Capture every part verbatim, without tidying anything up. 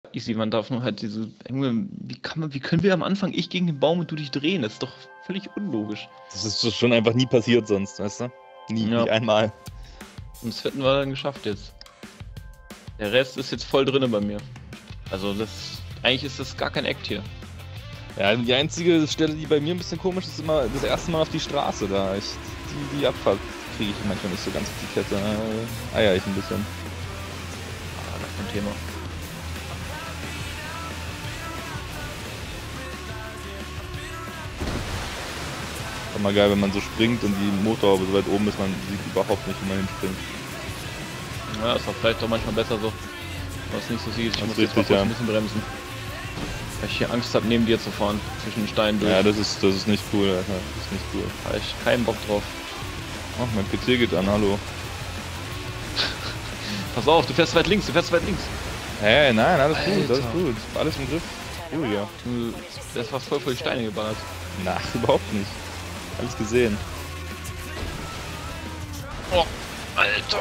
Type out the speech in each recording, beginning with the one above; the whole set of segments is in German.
Easy, man darf nur halt diese. Junge, wie kann man, wie können wir am Anfang ich gegen den Baum und du dich drehen? Das ist doch völlig unlogisch. Das ist doch schon einfach nie passiert sonst, weißt du? Nie, Ja. nicht einmal. Und das hätten wir dann geschafft jetzt. Der Rest ist jetzt voll drinne bei mir. Also das. Eigentlich ist das gar kein Act hier. Ja, die einzige Stelle, die bei mir ein bisschen komisch ist, ist immer das erste Mal auf die Straße da. Ich, die, die Abfahrt kriege ich manchmal nicht so ganz auf die Kette. Äh, eier ich ein bisschen. Ah, das ist ein Thema. Ist mal geil, wenn man so springt und die Motorhaube so weit oben ist, man sieht überhaupt nicht, wie man hinspringt. Ja, ist auch vielleicht doch manchmal besser so. Was nicht so sieht. Ich Das muss ist jetzt mal richtig, kurz ja. ein bisschen bremsen. Weil ich hier Angst habe, neben dir zu fahren. Zwischen den Steinen durch. Ja, das ist, das ist nicht cool, Alter. Das ist nicht cool. Da hab ich keinen Bock drauf. Ach, mein P C geht an, hallo. Pass auf, du fährst weit links, du fährst weit links. Hey, nein, alles gut, Alter. alles gut. Alles im Griff. Julia. Du, der ist fast voll vor die Steine geballert. Na, überhaupt nicht. Alles gesehen. Oh, Alter.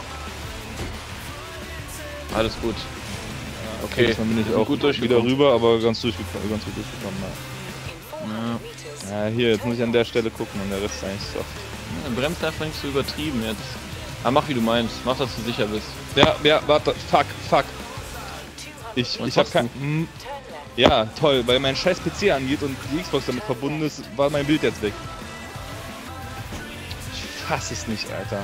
Alles gut. Okay, Dann bin ich wir auch sind gut wieder durchgekommen. rüber, aber ganz durchgekommen, ganz gut durchgekommen. Ja. Ja, hier, jetzt muss ich an der Stelle gucken und der Rest ist eigentlich soft. Ja, bremst einfach nicht so übertrieben jetzt. Aber mach wie du meinst, mach, dass du sicher bist. Ja, ja, warte, fuck, fuck. Ich, Was ich hab hast kein... Hm, ja, toll, weil mein scheiß P C angeht und die Xbox damit verbunden ist, war mein Bild jetzt weg. Ich fass es nicht, Alter.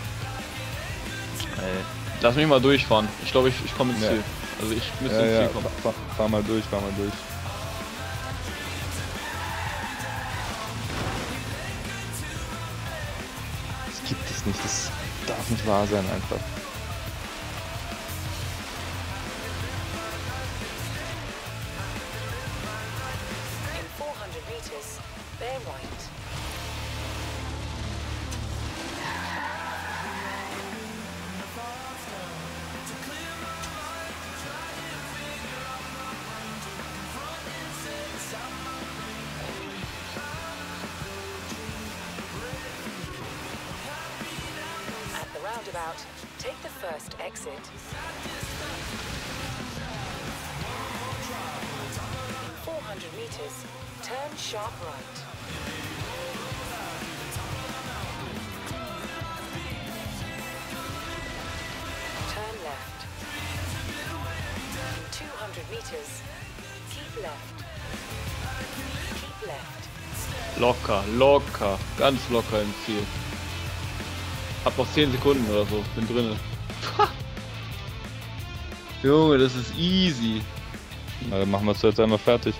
Ey, lass mich mal durchfahren. Ich glaube, ich, ich komme ins Ja. Ziel. Also ich müsste Ja, ins ja, Ziel kommen. fahr, fahr mal durch, fahr mal durch. Das gibt es nicht, das darf nicht wahr sein einfach. In four hundred meters, bear right. At the roundabout, take the first exit. In four hundred meters, turn sharp right. Turn left. In two hundred meters, keep left. Keep left. Locker, locker, ganz locker im Ziel. Hab noch zehn Sekunden oder so, bin drinne. Junge, das ist easy. Na, dann machen wir es jetzt einmal fertig.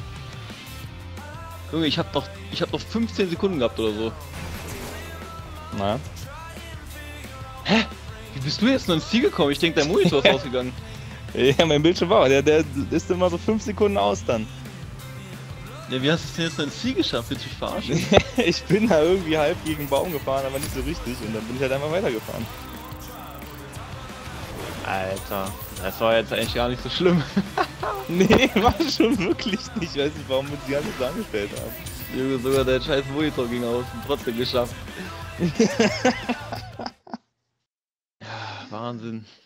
Junge, ich hab noch, ich hab noch fünfzehn Sekunden gehabt oder so. Na? Hä? Wie bist du jetzt noch ins Ziel gekommen? Ich denke, der Monitor ist ausgegangen. Ja, mein Bildschirm war, der, der ist immer so fünf Sekunden aus dann. Ja, wie hast du es denn jetzt noch ins Ziel geschafft? Willst du mich verarschen? Ich bin da irgendwie halb gegen den Baum gefahren, aber nicht so richtig und dann bin ich halt einfach weitergefahren. Alter, das war jetzt eigentlich gar nicht so schlimm. Nee, war schon wirklich nicht. Ich weiß nicht, warum wir die ganze so angestellt haben. Junge, sogar der scheiß Monitor ging aus und trotzdem geschafft. Ja, Wahnsinn.